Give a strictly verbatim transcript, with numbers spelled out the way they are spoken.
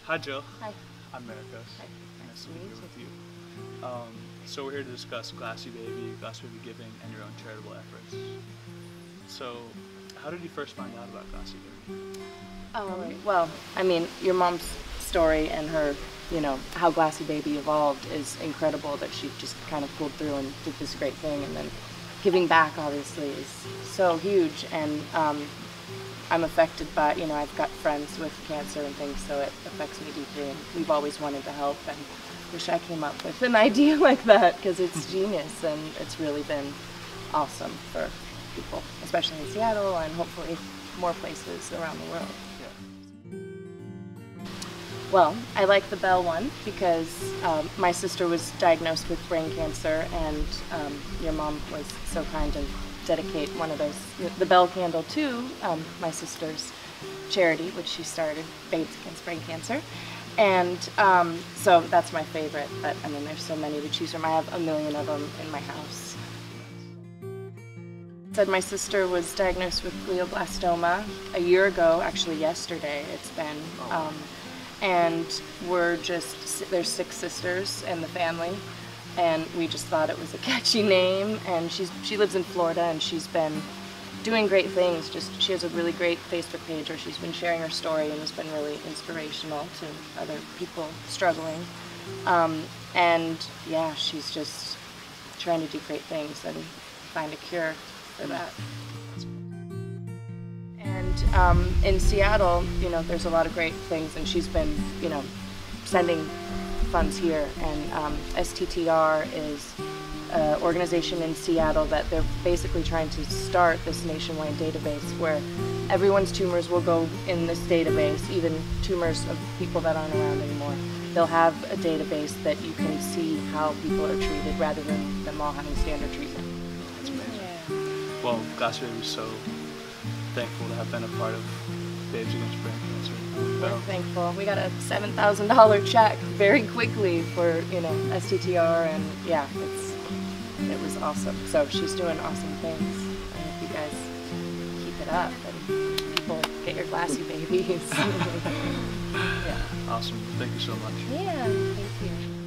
Hi, Jill. Hi. I'm Marcos. Hi. Nice to be here with you. Um, so we're here to discuss Glassy Baby, Glassy Baby Giving, and your own charitable efforts. So, how did you first find out about Glassy Baby? Um, well, I mean, your mom's story and her, you know, how Glassy Baby evolved is incredible, that she just kind of pulled through and did this great thing, and then giving back obviously is so huge. And um, I'm affected by, you know, I've got friends with cancer and things, so it affects me deeply, and we've always wanted to help, and wish I came up with an idea like that, because it's genius, and it's really been awesome for people, especially in Seattle and hopefully more places around the world. Well, I like the Bell one because um, my sister was diagnosed with brain cancer, and um, your mom was so kind to dedicate one of those, the Bell candle, to um, my sister's charity, which she started, Babes Against Brain Cancer. And um, so that's my favorite, but I mean, there's so many to choose from. I have a million of them in my house. Said my sister was diagnosed with glioblastoma a year ago, actually yesterday it's been. Um, and we're just, there's six sisters in the family, and we just thought it was a catchy name. And she's she lives in Florida, and she's been doing great things. Just she has a really great Facebook page where she's been sharing her story, and has been really inspirational to other people struggling. Um, and yeah, she's just trying to do great things and find a cure for that. And um, in Seattle, you know, there's a lot of great things, and she's been, you know, sending funds here. And um, S T T R is an organization in Seattle that they're basically trying to start this nationwide database where everyone's tumors will go in this database, even tumors of people that aren't around anymore. They'll have a database that you can see how people are treated rather than them all having standard treatment. That's amazing. Yeah. Well, Glassy Baby is so thankful to have been a part of Babes Against Brain Cancer. We're thankful. We got a seven thousand dollar check very quickly for, you know, S T T R, and yeah, it's it was awesome. So she's doing awesome things. I hope you guys keep it up and people get your Glassy Babies. Yeah. Awesome. Thank you so much. Yeah, thank you.